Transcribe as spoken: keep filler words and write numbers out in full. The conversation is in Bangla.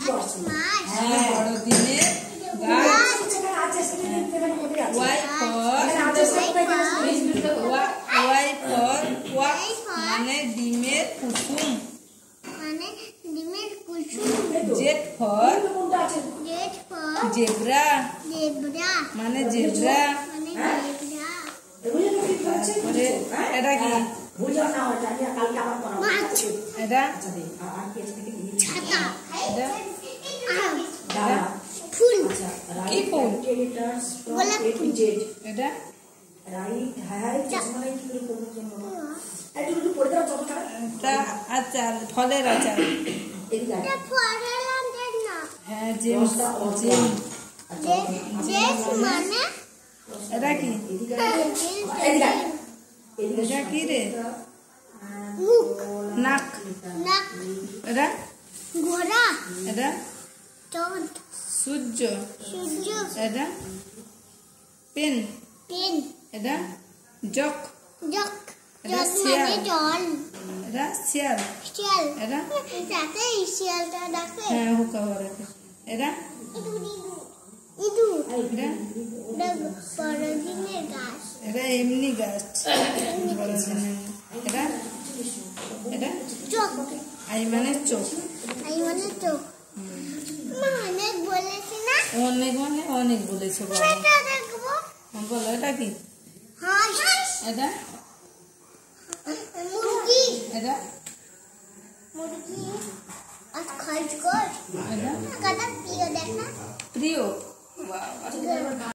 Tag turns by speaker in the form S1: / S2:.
S1: বড়দিনের গাছ। Y for Y for yolk মানে ডিমের কুসুম। জেড ফর জেব্রা মানে জেব্রা। তারপরে এটা কি? এটা
S2: ফুল।
S1: কি ফুল? এটা আচার, ফলের আচার। হ্যাঁ জেম। এটা কি? এটা কি রে? নাক। এটা
S2: ঘোড়া।
S1: এটা
S2: চাঁদ।
S1: সূর্য।
S2: সূর্য।
S1: এটা পেন।
S2: পেন।
S1: এটা জক।
S2: জক।
S1: এটা
S2: জক
S1: শিয়াল।
S2: মানে জল।
S1: এটা শিয়াল।
S2: শিয়াল।
S1: এটা
S2: যাতে শিয়ালটা ডাকে।
S1: হ্যাঁ হুকা রাখে। এটা
S2: ইঁদুর।
S1: এটা
S2: বড়দিনের গাছ।
S1: এটা এমনি গাছ। এটা এটা
S2: চোখ।
S1: আই মানে চোখ।
S2: আই মানে চোখ। মা অনেক বলেছি না?
S1: অনেক মানে অনেক বলেছে বাবা।
S2: এটা দেখবো।
S1: বলো এটা কি?
S2: হাঁস।
S1: এটা
S2: মুরগি।
S1: এটা
S2: মুরগি। আর খরগোশ।
S1: এটা
S2: কাটা প্রিয় দেখা।
S1: প্রিয়। বাবা